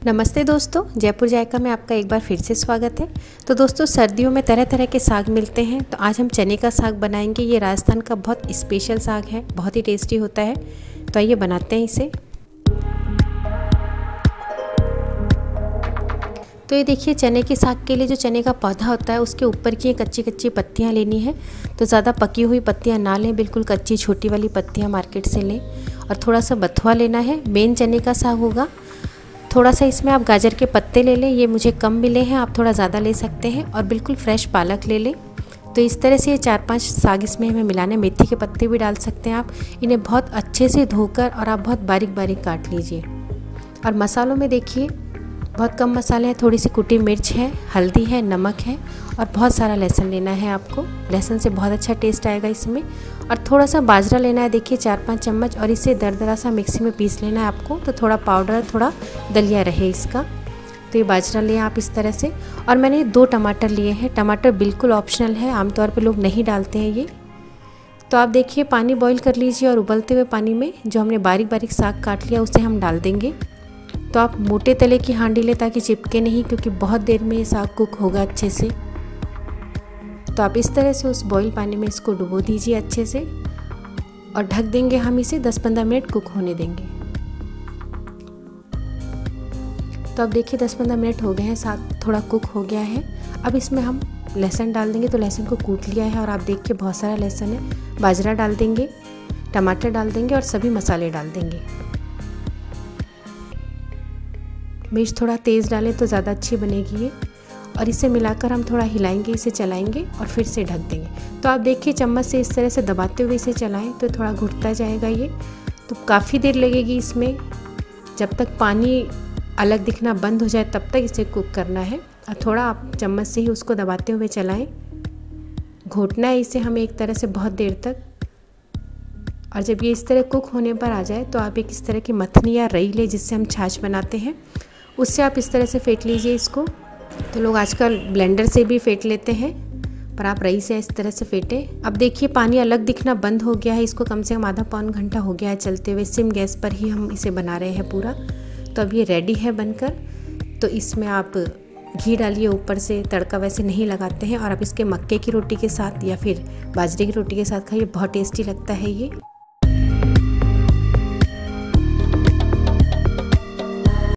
नमस्ते दोस्तों, जयपुर जायका में आपका एक बार फिर से स्वागत है। तो दोस्तों, सर्दियों में तरह तरह के साग मिलते हैं। तो आज हम चने का साग बनाएंगे। ये राजस्थान का बहुत स्पेशल साग है, बहुत ही टेस्टी होता है। तो आइए बनाते हैं इसे। तो ये देखिए, चने के साग के लिए जो चने का पौधा होता है उसके ऊपर की कच्ची कच्ची पत्तियां लेनी है। तो ज़्यादा पकी हुई पत्तियां ना लें, बिल्कुल कच्ची छोटी वाली पत्तियां मार्केट से लें। और थोड़ा सा बथुआ लेना है। मेन चने का साग होगा। थोड़ा सा इसमें आप गाजर के पत्ते ले लें, ये मुझे कम मिले हैं, आप थोड़ा ज़्यादा ले सकते हैं। और बिल्कुल फ्रेश पालक ले लें। तो इस तरह से ये 4-5 साग इसमें हमें मिलाने। मेथी के पत्ते भी डाल सकते हैं आप। इन्हें बहुत अच्छे से धोकर और आप बहुत बारीक बारीक काट लीजिए। और मसालों में देखिए, बहुत कम मसाले हैं। थोड़ी सी कुटी मिर्च है, हल्दी है, नमक है और बहुत सारा लहसुन लेना है आपको। लहसुन से बहुत अच्छा टेस्ट आएगा इसमें। और थोड़ा सा बाजरा लेना है, देखिए 4-5 चम्मच। और इसे दरदरा सा मिक्सी में पीस लेना है आपको। तो थोड़ा पाउडर, थोड़ा दलिया रहे इसका। तो ये बाजरा लें आप इस तरह से। और मैंने 2 टमाटर लिए हैं। टमाटर बिल्कुल ऑप्शनल है, आमतौर पर लोग नहीं डालते हैं ये। तो आप देखिए, पानी बॉईल कर लीजिए और उबलते हुए पानी में जो हमने बारीक बारीक साग काट लिया उसे हम डाल देंगे। तो आप मोटे तले की हांडी लें ताकि चिपके नहीं, क्योंकि बहुत देर में ये साग कुक होगा अच्छे से। तो आप इस तरह से उस बॉईल पानी में इसको डुबो दीजिए अच्छे से और ढक देंगे। हम इसे 10-15 मिनट कुक होने देंगे। तो अब देखिए 10-15 मिनट हो गए हैं, साग थोड़ा कुक हो गया है। अब इसमें हम लहसुन डाल देंगे। तो लहसुन को कूट लिया है और आप देखिए बहुत सारा लहसुन है। बाजरा डाल देंगे, टमाटर डाल देंगे और सभी मसाले डाल देंगे। मिर्च थोड़ा तेज़ डालें तो ज़्यादा अच्छी बनेगी ये। और इसे मिलाकर हम थोड़ा हिलाएंगे, इसे चलाएंगे और फिर से ढक देंगे। तो आप देखिए, चम्मच से इस तरह से दबाते हुए इसे चलाएं तो थोड़ा घुटता जाएगा ये। तो काफ़ी देर लगेगी इसमें। जब तक पानी अलग दिखना बंद हो जाए तब तक इसे कुक करना है। और थोड़ा आप चम्मच से ही उसको दबाते हुए चलाएं। घोटना है इसे हमें एक तरह से बहुत देर तक। और जब ये इस तरह कुक होने पर आ जाए तो आप एक इस तरह की मथनी या रई लें, जिससे हम छाछ बनाते हैं, उससे आप इस तरह से फेंट लीजिए इसको। तो लोग आजकल ब्लेंडर से भी फेंट लेते हैं, पर आप रई से इस तरह से फेंटें। अब देखिए, पानी अलग दिखना बंद हो गया है। इसको कम से कम आधा पौन घंटा हो गया है चलते हुए। सिम गैस पर ही हम इसे बना रहे हैं पूरा। तो अब ये रेडी है बनकर। तो इसमें आप घी डालिए ऊपर से, तड़का वैसे नहीं लगाते हैं। और आप इसके मक्के की रोटी के साथ या फिर बाजरे की रोटी के साथ खाइए, बहुत टेस्टी लगता है ये।